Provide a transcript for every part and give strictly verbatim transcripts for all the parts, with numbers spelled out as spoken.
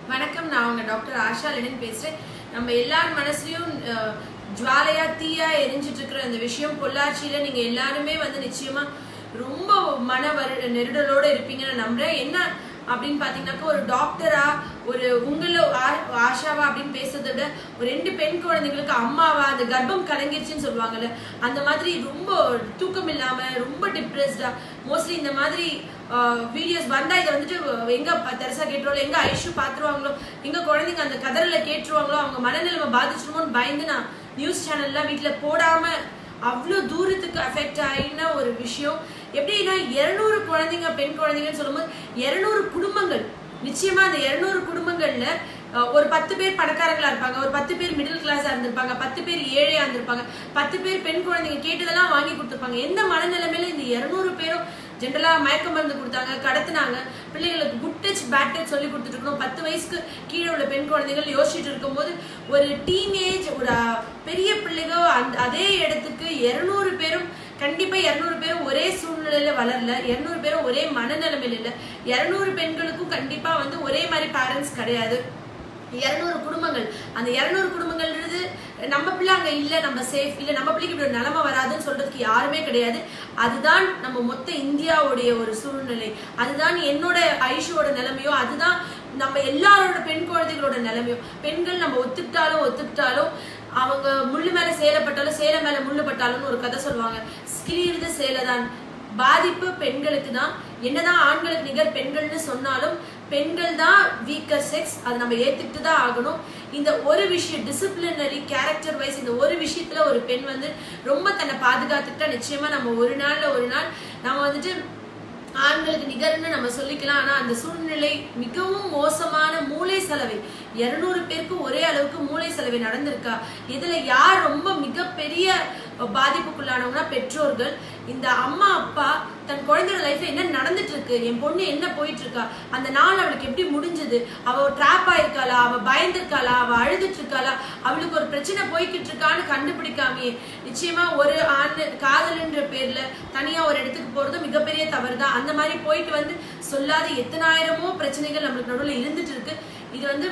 வணக்கம், நான் உங்க டாக்டர் ஆஷா லெனின் பேசுறேன். நம்ம எல்லார் மனசுலயும் ஜுவாலையா தீயா எரிஞ்சிட்டு இருக்கிற அந்த விஷயம் பொள்ளாச்சியில நீங்க எல்லாருமே வந்து நிச்சயமா ரொம்ப மன நெருடலோட இருப்பீங்கன்னு நம்புறேன். என்ன அப்படின்னு பாத்தீங்கன்னாக்கா, ஒரு டாக்டரா ஒரு உங்களை ஆஷாவா அப்படின்னு பேசுறதை விட ஒரு ரெண்டு பெண் குழந்தைங்களுக்கு அம்மாவா அந்த கர்ப்பம் கலங்கிருச்சுன்னு சொல்லுவாங்கல்ல, அந்த மாதிரி ரொம்ப தூக்கம் இல்லாம ரொம்ப டிப்ரெஸ்டா மோஸ்ட்லி இந்த மாதிரி வீடியோஸ் வந்தா இதை வந்துட்டு எங்க தெரசா கேட்டுருவாங்களோ, எங்க ஐஷு பாத்துருவாங்களோ, எங்க குழந்தைங்க அந்த கதறல கேட்டுருவாங்களோ, அவங்க மனநிலைமை பாதிச்சிருமோன்னு பயந்து நான் நியூஸ் சேனல்லாம் வீட்டுல போடாம அவ்வளவு தூரத்துக்கு அஃபெக்ட் ஆயின ஒரு விஷயம். எப்படின்னா இருநூறு குழந்தைங்க பெண் குழந்தைங்கன்னு சொல்லும்போது இருநூறு குடும்பங்கள், நிச்சயமா அந்த இருநூறு குடும்பங்கள்ல ஒரு பத்து பேர் பணக்காரங்களா இருப்பாங்க, ஒரு பத்து பேர் மிடில் கிளாஸா இருந்திருப்பாங்க, பத்து பேர் ஏழையா இருந்திருப்பாங்க, பத்து பேர் பெண் குழந்தைங்க கேட்டதெல்லாம் வாங்கி கொடுத்துருப்பாங்க. எந்த மனநிலைமையில இந்த இருநூறு பேரும் ஜென்ரலா மயக்க மருந்து கொடுத்தாங்க, கடத்தினாங்க, பிள்ளைகளுக்கு குட் டச் பேட் டச் சொல்லி கொடுத்துட்டு இருக்கணும். பத்து வயசுக்கு கீழே உள்ள பெண் குழந்தைகள் யோசிச்சுட்டு இருக்கும் போது ஒரு டீனேஜ் ஒரு பெரிய பிள்ளைகோ அந்த அதே இடத்துக்கு இருநூறு பேரும் கண்டிப்பா இருநூறு பேரும் ஒரே சூழ்நிலையில வளரல, இருநூறு பேரும் ஒரே மனநிலைமையில இல்ல, இருநூறு பெண்களுக்கும் கண்டிப்பா வந்து ஒரே மாதிரி பேரண்ட்ஸ் கிடையாது. இருநூறு குடும்பங்கள், அந்த இருநூறு குடும்பங்கள்ன்றது நம்ம பிள்ளை அங்க இல்ல, நம்ம சேஃப் இல்ல, நம்ம பிள்ளைக்கு இப்படி ஒரு நிலைமை வராதுன்னு சொல்றதுக்கு யாருமே கிடையாது. அதுதான் நம்ம மொத்த இந்தியாவுடைய ஒரு சூழ்நிலை, அதுதான் என்னோட ஐஷுவோட நிலைமையோ, அதுதான் நம்ம எல்லாரோட பெண் குழந்தைகளோட நிலைமையோ. பெண்கள் நம்ம ஒத்துக்கிட்டாலும் ஒத்துக்கிட்டாலும் அவங்க முள்ளு மேல சேலப்பட்டாலும் சேலை மேல முள்ளு பட்டாலும் ஒரு கதை சொல்லுவாங்க, கிளியிறது சேலைதான். பாதிப்பு பெண்களுக்கு தான். என்னதான் ஆண்களுக்கு நிகர் பெண்கள்னு சொன்னாலும் பெண்கள் தான் வீக்கர் செக்ஸ், அதை நம்ம ஏத்துக்கிட்டு தான் ஆகணும். இந்த ஒரு விஷயம் டிசிப்ளினரி கேரக்டர் வைஸ் இந்த ஒரு விஷயத்துல ஒரு பெண் வந்து ரொம்ப தன்னை பாதுகாத்துக்கிட்டா நிச்சயமா நம்ம ஒரு நாள்ல ஒரு நாள் நம்ம வந்துட்டு ஆண்களுக்கு நிகர்ன்னு நம்ம சொல்லிக்கலாம். ஆனா அந்த சூழ்நிலை மிகவும் மோசமான மூளை செலவை, இருநூறு பேருக்கு ஒரே அளவுக்கு மூளை செலவை நடந்திருக்கா? இதுல யார் ரொம்ப மிகப்பெரிய பாதிப்புக்குள்ளானவங்கன்னா பெற்றோர்கள். இந்த அம்மா அப்பா தன் குழந்தையோட லைஃப்ல என்ன நடந்துட்டு இருக்கு, என் பொண்ணு என்ன போயிட்டு இருக்கா, அந்த நாள் அவளுக்கு எப்படி முடிஞ்சது, அவ ட்ராப் ஆயிருக்காளா, அவ பயந்துருக்காளா, அவ அழுதுட்டு இருக்காளா, அவளுக்கு ஒரு பிரச்சனை போய்கிட்டு இருக்கான்னு கண்டுபிடிக்காமே நிச்சயமா ஒரு ஆண் காதல்ன்ற பேர்ல தனியா ஒரு இடத்துக்கு போறது மிகப்பெரிய தவறு தான். அந்த மாதிரி போயிட்டு வந்து சொல்லாத எத்தனாயிரமோ பிரச்சனைகள் நம்மளுக்கு நடுவில் இருந்துட்டு இருக்கு. இது வந்து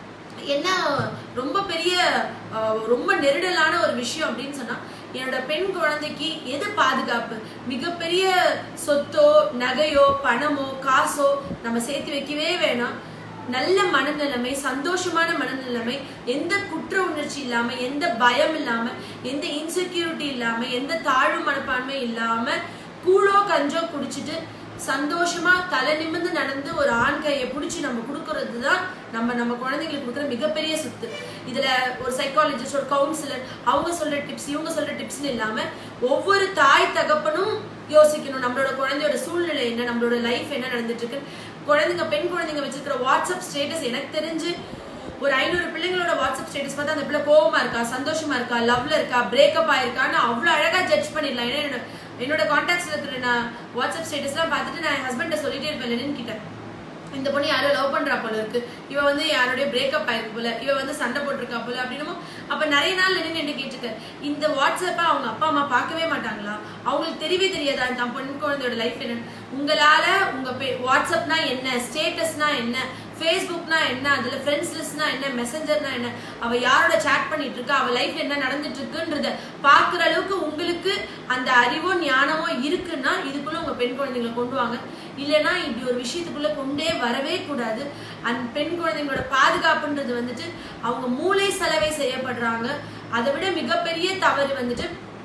என்ன ரொம்ப பெரிய ரொம்ப நெருடலான ஒரு விஷயம் அப்படின்னு சொன்னா, என்னோட பெண் குழந்தைக்கு எது பாதுகாப்பு? மிகப்பெரிய சொத்தோ நகையோ பணமோ காசோ நம்ம சேர்த்து வைக்கவே வேணாம். நல்ல மனநிலைமை, சந்தோஷமான மனநிலைமை, எந்த குற்ற உணர்ச்சி இல்லாம, எந்த பயம் இல்லாம, எந்த இன்செக்யூரிட்டி இல்லாம, எந்த தாழ்வு மனப்பான்மை இல்லாம கூழோ கஞ்சோ குடிச்சிட்டு சந்தோஷமா தலை நிமிர்ந்து நடந்து ஒரு ஆண் கையை பிடிச்சி நம்ம கொடுக்கறது தான் நம்ம நம்ம குழந்தைங்களுக்கு கொடுக்குற மிகப்பெரிய சொத்து. இதுல ஒரு சைக்காலஜிஸ்ட், ஒரு கவுன்சிலர், அவங்க சொல்ற டிப்ஸ், இவங்க சொல்ற டிப்ஸ்னு இல்லாம ஒவ்வொரு தாய் தகப்பனும் யோசிக்கணும் நம்மளோட குழந்தையோட சூழ்நிலை என்ன, நம்மளோட லைஃப் என்ன நடந்துட்டு இருக்கு. குழந்தைங்க பெண் குழந்தைங்க வச்சிருக்கிற வாட்ஸ்அப் ஸ்டேட்டஸ் எனக்கு தெரிஞ்சு ஒரு ஐநூறு பிள்ளைங்களோட வாட்ஸ்அப் ஸ்டேட்டஸ் பார்த்தா அந்த பிள்ளை கோவமா இருக்கா, சந்தோஷமா இருக்கா, லவ்ல இருக்கா, பிரேக்கப் ஆயிருக்கான்னு அவ்வளவு அழகா ஜட்ஜ் பண்ணிடலாம். ஏன்னா என்னோட கான்டாக்ட்ஸ்ல இருக்கிற நான் வாட்ஸ்அப் ஸ்டேட்டஸ் எல்லாம் பார்த்துட்டு நான் என் ஹஸ்பண்ட சொல்லிட்டே இருப்பேன், லெனின் கிட்ட, இந்த பொண்ணு யாரோ லவ் பண்றா போல இருக்கு, இவ வந்து யாரோடைய பிரேக்கப் ஆயிருக்கு போல, இவ வந்து சண்டை போட்டிருக்கா போல அப்படின்னு. அப்ப நிறைய நாள் லெனின் என்ன கேட்டிருக்க, இந்த வாட்ஸ்அப்ப அவங்க அப்பா அம்மா பார்க்கவே மாட்டாங்களா, அவங்களுக்கு தெரியவே தெரியாதா தான் பெண் குழந்தையோட லைஃப் என்ன? உங்களால உங்க வாட்ஸ்அப்னா என்ன, ஸ்டேட்டஸ்னா என்ன, ஃபேஸ்புக்னா என்ன, அதுல ஃப்ரெண்ட்ஸ் லிஸ்ட்னா என்ன, மெசஞ்சர்னா என்ன, அவ யாரோட சாட் பண்ணிட்டு இருக்கா, அவ லைஃப்ல என்ன நடந்துட்டு இருக்குன்றத பாக்குற அளவுக்கு உங்களுக்கு அந்த அறிவோ ஞானமோ இருக்குன்னா இதுக்குள்ள உங்க பெண் குழந்தைங்களை கொண்டு வாங்க. இல்லைன்னா இப்படி ஒரு விஷயத்துக்குள்ள கொண்டே வரவே கூடாது. அந்த பெண் குழந்தைங்களோட பாதுகாப்புன்றது வந்துட்டு அவங்க மூளை செலவை செய்யப்படுறாங்க. அதை விட மிகப்பெரிய தவறு வந்துட்டு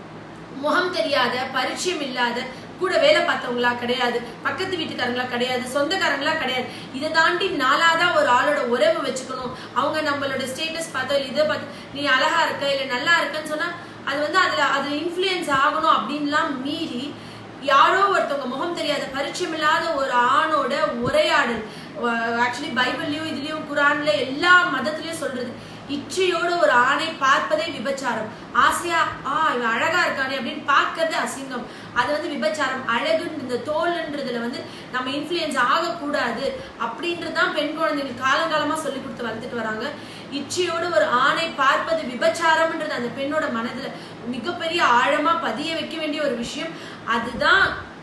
முகம் தெரியாத, பரிச்சயம் இல்லாத, கூட வேலை பார்த்தவங்களா கிடையாது, பக்கத்து வீட்டுக்காரங்களா கிடையாது, சொந்தக்காரங்களா கிடையாது, இதை தாண்டி நாலாதா ஒரு ஆளோட உறவு வச்சுக்கணும். அவங்க நம்மளோட ஸ்டேட்டஸ் பார்த்தோ இல்லை இதை பார்த்து நீ அழகா இருக்க இல்லை நல்லா இருக்கன்னு சொன்னா அது வந்து அதுல அதுல இன்ஃபுளுயன்ஸ் ஆகணும் அப்படின்லாம் மீறி யாரோ ஒருத்தவங்க முகம் தெரியாத பரிச்சயம் இல்லாத ஒரு ஆணோட உரையாடல், ஆக்சுவலி பைபிள்லயும் இதுலயும் குரான்ல எல்லா மதத்திலயும் சொல்றது, இச்சையோட ஒரு ஆணை பார்ப்பதே விபச்சாரம். ஆசையா ஆ இவன் அழகா இருக்கானே அப்படின்னு பார்க்கறது அசிங்கம், அது வந்து விபச்சாரம். அழகுன்ற இந்த தோல்ன்றதுல வந்து நம்ம இன்ஃபுளுயன்ஸ் ஆகக்கூடாது அப்படின்றதுதான் பெண் குழந்தைகள் காலங்காலமா சொல்லி கொடுத்து வளர்த்துட்டு வராங்க. இச்சையோட ஒரு ஆணை பார்ப்பது விபச்சாரம்ன்றது அந்த பெண்ணோட மனதுல மிகப்பெரிய ஆழமா பதிய வைக்க வேண்டிய ஒரு விஷயம். அதுதான்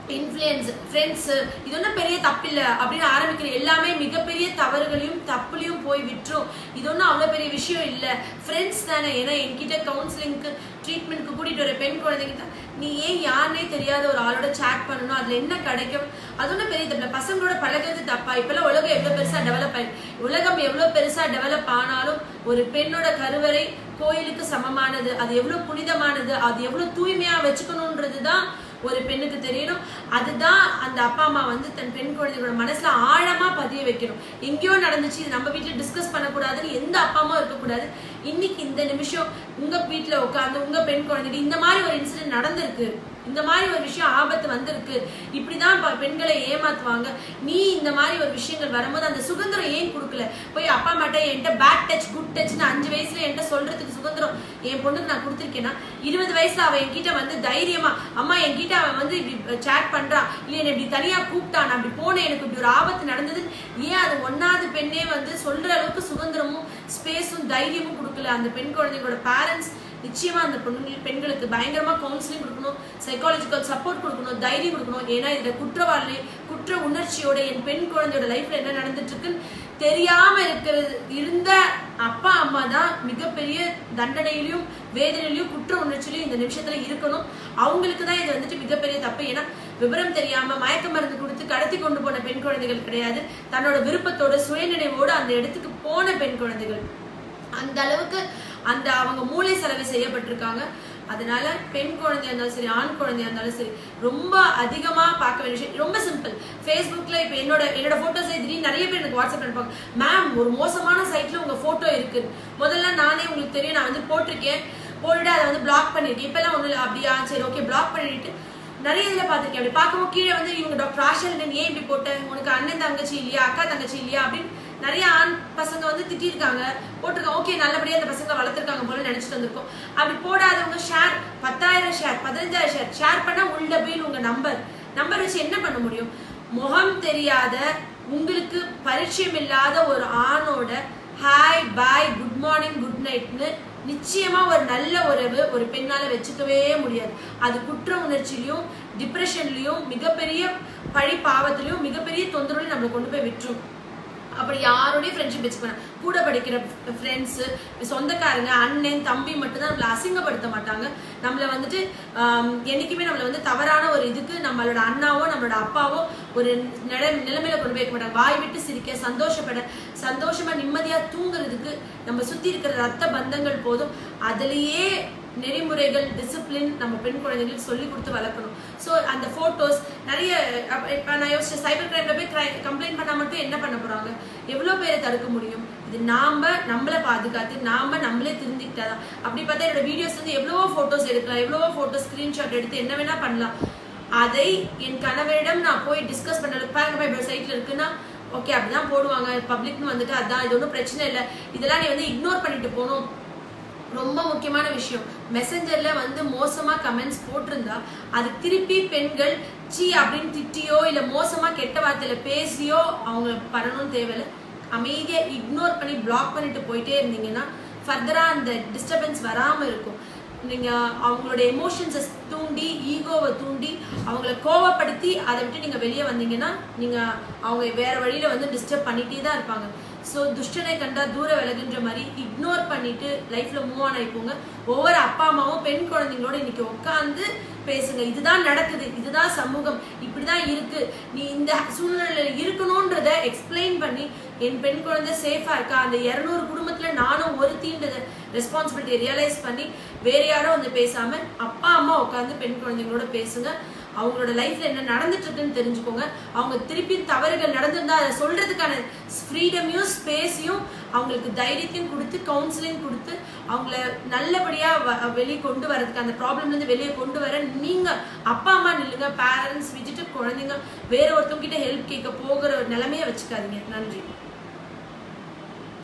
இன்ஃப்ளூயன்ஸ் ஃப்ரெண்ட்ஸ் இது ஒன்றும் பெரிய தப்பில்லை அப்படின்னு ஆரம்பிக்கிற எல்லாமே மிகப்பெரிய தவறுகளையும் தப்புலையும் போய் விட்டுரும். இது ஒன்றும் அவ்வளோ பெரிய விஷயம் இல்லை, ஃப்ரெண்ட்ஸ் தானே. ஏன்னா என்கிட்ட கவுன்சிலிங்க்கு ட்ரீட்மெண்ட்க்கு கூட்டிகிட்டு வர பெண் குழந்தைங்க நீ ஏன் யாருன்னே தெரியாத ஒரு ஆளோட சேட் பண்ணணும், அதில் என்ன கிடைக்கும், அது ஒன்றும் பெரிய தப்பில்லை. பசங்களோட பழகிறது தப்பா? இப்போல்லாம் உலகம் எவ்வளோ பெருசாக டெவலப் ஆகி உலகம் எவ்வளோ பெருசாக டெவலப் ஆனாலும் ஒரு பெண்ணோட கருவறை கோயிலுக்கு சமமானது, அது எவ்வளோ புனிதமானது, அது எவ்வளோ தூய்மையாக வச்சுக்கணுன்றது தான் ஒரு பெண்ணுக்கு தெரியணும். அதுதான் அந்த அப்பா அம்மா வந்து தன் பெண் குழந்தைகளோட மனசுல ஆழமா பதிய வைக்கணும். எங்கேயோ நடந்துச்சு, இது நம்ம வீட்டுல டிஸ்கஸ் பண்ணக்கூடாதுன்னு எந்த அப்பா அம்மா இருக்கக்கூடாது. இன்னைக்கு இந்த நிமிஷம் உங்க வீட்டுல உட்காந்து உங்க பெண் குழந்தைக்கு இந்த மாதிரி ஒரு இன்சிடென்ட் நடந்திருக்கு, இந்த மாதிரி ஒரு விஷயம் ஆபத்து வந்திருக்கு, இப்படிதான் பெண்களை ஏமாத்துவாங்க, நீ இந்த மாதிரி ஒரு விஷயங்கள் வரும்போது அந்த சுதந்திரம் ஏன் கொடுக்கல? போய் அப்பா அம்மாட்ட என்கிட்ட பேட் டச் குட் டச்னு அஞ்சு வயசுல என்கிட்ட சொல்றதுக்கு சுதந்திரம் என் பொண்ணுக்கு நான் கொடுத்துருக்கேன்னா, இருபது வயசுல அவன் என்கிட்ட வந்து தைரியமா அம்மா என்கிட்ட அவன் வந்து இப்படி சேட் பண்றான், இல்லை என்ன இப்படி தனியா கூப்பிட்டான், அப்படி போனேன், எனக்கு இப்படி ஒரு ஆபத்து நடந்தது, ஏன் அது ஒன்னாவது பெண்ணே வந்து சொல்ற அளவுக்கு சுதந்திரமும் ஸ்பேஸும் தைரியமும் கொடுக்கல? அந்த பெண் குழந்தைகளோட பேரண்ட்ஸ் நிச்சயமா அந்த பெண்கள் பெண்களுக்கு பயங்கரமா கவுன்சிலிங் கொடுக்கணும், சைக்காலஜிக்கல் சப்போர்ட் கொடுக்கணும், தைரியம் கொடுக்கணும். ஏன்னா இதுல குற்றவாளி குற்ற உணர்ச்சியோட என் பெண் குழந்தையோட லைஃப்ல என்ன நடந்துட்டு இருக்குன்னு தெரியாம இருக்கிறது இருந்த அப்பா அம்மா தான் மிகப்பெரிய தண்டனையிலையும் வேதனையிலையும் குற்ற உணர்ச்சியிலையும் இந்த நிமிஷத்துல இருக்கணும். அவங்களுக்கு தான் இது வந்துட்டு மிகப்பெரிய தப்பு. ஏன்னா விவரம் தெரியாம மயக்க மருந்து கொடுத்து கடத்தி கொண்டு போன பெண் குழந்தைகள் கிடையாது, தன்னோட விருப்பத்தோட சுயநினைவோடு அந்த இடத்துக்கு போன பெண் குழந்தைகள். அந்த அளவுக்கு அந்த அவங்க மூளை செலவு செய்யப்பட்டிருக்காங்க. அதனால பெண் குழந்தையா இருந்தாலும் சரி, ஆண் குழந்தையா இருந்தாலும் சரி, ரொம்ப அதிகமா பார்க்க வேண்டிய விஷயம் ரொம்ப சிம்பிள். ஃபேஸ்புக்ல இப்ப என்னோட என்னோட போட்டோஸ் திடீர்னு நிறைய பேர் எனக்கு வாட்ஸ்அப் அனுப்பாங்க, மேம் ஒரு மோசமான சைட்ல உங்க போட்டோ இருக்கு. முதல்ல நானே உங்களுக்கு தெரியும், நான் வந்து போட்டிருக்கேன், போட்டுட்டு அதை வந்து பிளாக் பண்ணிருக்கேன். இப்ப எல்லாம் ஒண்ணு இல்லை, அப்படியா சரி ஓகே பிளாக் பண்ணிட்டு நிறைய இதுல பாத்திருக்கேன். அப்படி பார்க்கவும் கீழே வந்து இவங்க டாக்டர் ஆஷா ஏன் இப்படி போட்ட, உனக்கு அண்ணன் தங்கச்சி இல்லையா, அக்கா தங்கச்சி இல்லையா அப்படின்னு நிறைய ஆண் பசங்க வந்து திட்டிருக்காங்க, போட்டிருக்காங்க. ஓகே நல்லபடியா அந்த பசங்க வளர்த்துருக்காங்க போல நினைச்சிட்டு வந்திருக்கோம். அப்படி போடாதவங்க ஷேர் பத்தாயிரம் ஷேர் பதினஞ்சாயிரம் ஷேர் ஷேர் பண்ணா உள்ள போய் உங்க நம்பர் நம்பர் வச்சு என்ன பண்ண முடியும்? முகம் தெரியாத உங்களுக்கு பரிச்சயம் இல்லாத ஒரு ஆணோட hi bye good morning good நைட்னு நிச்சயமா ஒரு நல்ல உறவு ஒரு பெண்ணால வச்சுக்கவே முடியாது. அது குற்ற உணர்ச்சியிலையும் டிப்ரெஷன்லயும் மிகப்பெரிய பழி பாவத்திலையும் மிகப்பெரிய தொந்தரவுலையும் நம்மளை கொண்டு போய் விட்டுரும். அப்படி யாரோடய ஃப்ரெண்ட்ஷிப் வச்சுக்கணும். கூட படிக்கிற ஃப்ரெண்ட்ஸு, சொந்தக்காரங்க, அண்ணன் தம்பி மட்டும்தான் நம்மளை அசிங்கப்படுத்த மாட்டாங்க. நம்மளை வந்துட்டு என்றைக்குமே நம்மளை வந்து தவறான ஒரு இதுக்கு நம்மளோட அண்ணாவோ நம்மளோட அப்பாவோ ஒரு நில நிலைமையில கொண்டு போய் வைக்க மாட்டாங்க. வாய் விட்டு சிரிக்க, சந்தோஷப்பட, சந்தோஷமா நிம்மதியா தூங்குறதுக்கு நம்ம சுத்தி இருக்கிற ரத்த பந்தங்கள் போதும். அதுலேயே நெறிமுறைகள் டிசிப்ளின் நம்ம பெண் குழந்தைகளுக்கு சொல்லி கொடுத்து வளர்க்கணும். ஸோ அந்த ஃபோட்டோஸ் நிறைய இப்போ நான் யோசிச்சேன், சைபர் கிரைம்ல போய் கிரை கம்ப்ளைண்ட் பண்ணால் மட்டும் என்ன பண்ண போகிறாங்க? எவ்வளோ பேரை தடுக்க முடியும்? இது நாம் நம்மளை பாதுகாத்து நாம் நம்மளே திருந்திக்கிட்டாதான். அப்படி பார்த்தா என்னோட வீடியோஸ் வந்து எவ்வளவோ ஃபோட்டோஸ் எடுக்கலாம், எவ்வளவோ ஃபோட்டோஸ் ஸ்க்ரீன்ஷாட் எடுத்து என்ன வேணால் பண்ணலாம். அதை என் கணவரிடம் நான் போய் டிஸ்கஸ் பண்ணல. பாருங்கப்பா இப்போ சைட்டில் இருக்குன்னா ஓகே அப்படிதான் போடுவாங்க, பப்ளிக்னு வந்துட்டு அதான், இது ஒன்றும் பிரச்சனை இல்லை, இதெல்லாம் நீ வந்து இக்னோர் பண்ணிட்டு போகணும். ரொம்ப முக்கியமான விஷயம், மெசஞ்சர்ல வந்து மோசமா கமெண்ட்ஸ் போட்டிருந்தா அது திருப்பி பெண்கள் சீ அப்படின்னு திட்டியோ இல்ல மோசமா கெட்ட வார்த்தையில பேசியோ அவங்க பண்ணணும்னு தேவையில்லை. அமைதியா இக்னோர் பண்ணி பிளாக் பண்ணிட்டு போயிட்டே இருந்தீங்கன்னா ஃபர்தரா அந்த டிஸ்டர்பன்ஸ் வராம இருக்கும். நீங்க அவங்களோட எமோஷன்ஸை தூண்டி ஈகோவை தூண்டி அவங்கள கோவப்படுத்தி அதை விட்டு நீங்க வெளியே வந்தீங்கன்னா நீங்க அவங்க வேற வழியில வந்து டிஸ்டர்ப் பண்ணிட்டே தான் இருப்பாங்க. ஸோ துஷ்டனை கண்டா தூர விலகுன்ற மாதிரி இக்னோர் பண்ணிட்டு லைஃப்ல மூவ் ஆன் ஆயிப்போங்க. ஒவ்வொரு அப்பா அம்மாவும் பெண் குழந்தைங்களோட இன்னைக்கு உட்காந்து பேசுங்க. இதுதான் நடக்குது, இதுதான் சமூகம், இப்படிதான் இருக்கு, நீ இந்த சூழ்நிலையில இருக்கணும்ன்றத எக்ஸ்பிளைன் பண்ணி என் பெண் குழந்தை சேஃபா இருக்கா, அந்த இருநூறு குடும்பத்துல நானும் ஒரு தீண்டத ரெஸ்பான்சிபிலிட்டி ரியலைஸ் பண்ணி வேற யாரும் வந்து பேசாம அப்பா அம்மா உட்காந்து பெண் குழந்தைங்களோட பேசுங்க. அவங்களோட லைஃப்ல என்ன நடந்துட்டு இருக்குன்னு தெரிஞ்சுக்கோங்க. அவங்க திருப்பி தவறுகள் நடந்திருந்தா அதை சொல்றதுக்கான ஃப்ரீடமையும் ஸ்பேஸையும் அவங்களுக்கு தைரியத்தையும் கொடுத்து கவுன்சிலிங் கொடுத்து அவங்கள நல்லபடியா வெளியே கொண்டு வரதுக்கு, அந்த ப்ராப்ளம்ல இருந்து வெளியே கொண்டு வர நீங்க அப்பா அம்மா நில்லுங்க. பேரண்ட்ஸ் விட்டுட்டு குழந்தைங்க வேற ஒருத்தவங்க கிட்ட ஹெல்ப் கேட்க போகிற நிலைமைய வச்சுக்காதீங்க. நன்றி.